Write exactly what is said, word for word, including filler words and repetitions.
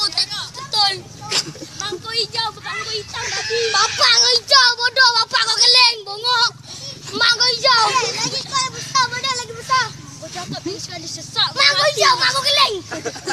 aku tengok betul. Mangkuk hijau, mangkuk hitam tadi. Bapak kau hijau bodoh, bapak kau keling, bongok. Mak kau hijau. Eh, lagi kau yang besar, bodoh lagi besar. Kau cakap ni sekali sesak. Mak kau hijau, mak kau keling.